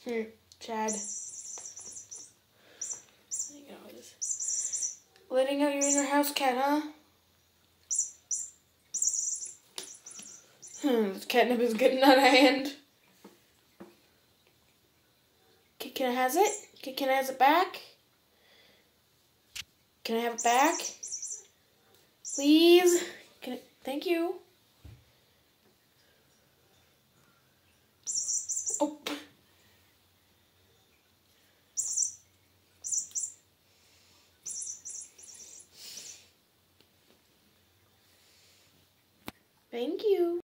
Here, Chad. Letting out your inner house cat, huh? This catnip is getting out of hand. Okay, can I have it? Okay, can I have it back? Can I have it back? Please? Thank you. Oh. Thank you.